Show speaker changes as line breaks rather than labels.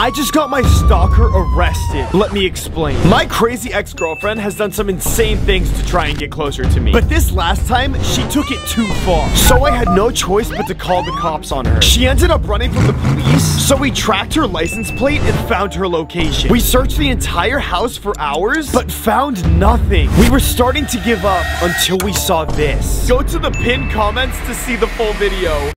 I just got my stalker arrested. Let me explain. My crazy ex-girlfriend has done some insane things to try and get closer to me. But this last time, she took it too far. So I had no choice but to call the cops on her. She ended up running from the police, so we tracked her license plate and found her location. We searched the entire house for hours, but found nothing. We were starting to give up until we saw this. Go to the pinned comments to see the full video.